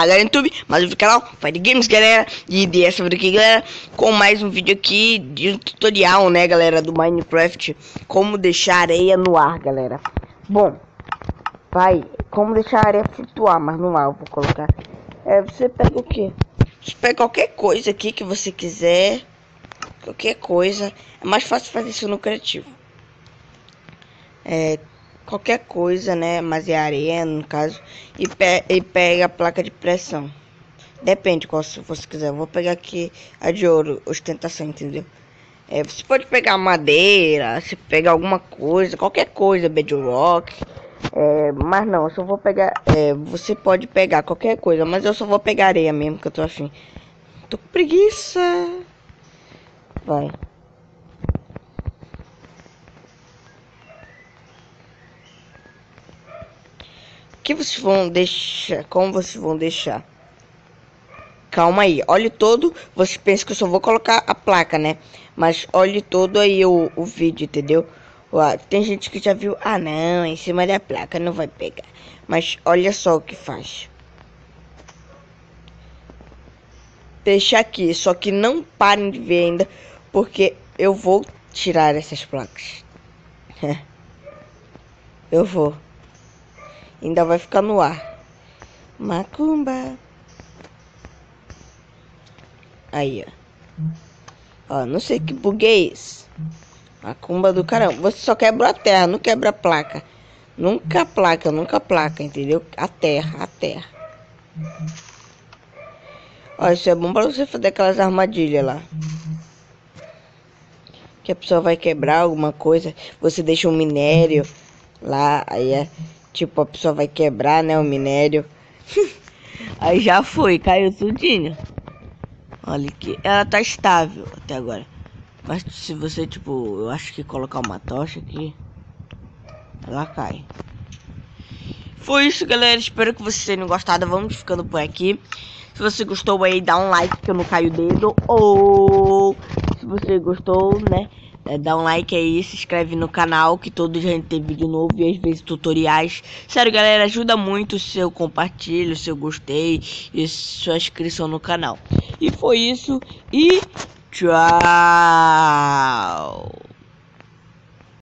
falar galera no YouTube, mais um vídeo do canal Fire Games, galera. E dessa vez aqui, galera, com mais um vídeo aqui de um tutorial, né, galera, do Minecraft. Como deixar areia no ar, galera. Bom, como deixar a areia flutuar, mas no ar eu vou colocar. Você pega o que? Você pega qualquer coisa aqui que você quiser. Qualquer coisa. É mais fácil fazer isso no criativo. Qualquer coisa, né? Mas é areia, no caso. E pega a placa de pressão. Depende qual se você quiser. Eu vou pegar aqui a de ouro, ostentação, entendeu? Você pode pegar madeira, se pegar alguma coisa, qualquer coisa, bedrock. Mas não, eu só vou pegar. Você pode pegar qualquer coisa, mas eu só vou pegar areia mesmo, que eu tô afim. Tô com preguiça. Vai. Que vocês vão deixar? Como vocês vão deixar? Calma aí, olhe todo. Você pensa que eu só vou colocar a placa, né? Mas olhe todo aí o vídeo, entendeu? Tem gente que já viu. Ah, não, em cima da placa não vai pegar. Mas olha só o que faz. Deixa aqui, só que não parem de ver ainda, porque eu vou tirar essas placas. Eu vou. Ainda vai ficar no ar. Macumba. Aí, ó. Não sei que bug é esse. Macumba do caramba. Você só quebra a terra, não quebra a placa. Nunca a placa, entendeu? A terra. Ó, isso é bom pra você fazer aquelas armadilhas lá. Que a pessoa vai quebrar alguma coisa. Você deixa um minério lá. Aí tipo, a pessoa vai quebrar, né, o minério. Aí já foi, caiu tudinho. Olha que ela tá estável até agora. Mas se você, tipo, eu acho que colocar uma tocha aqui, ela cai. Foi isso, galera. Espero que vocês tenham gostado. Vamos ficando por aqui. Se você gostou aí, dá um like que eu não caio o dedo. Ou se você gostou, né, dá um like aí, se inscreve no canal, que todo dia a gente tem vídeo novo e às vezes tutoriais. Sério, galera, ajuda muito o seu compartilho, o seu gostei e sua inscrição no canal. E foi isso e tchau.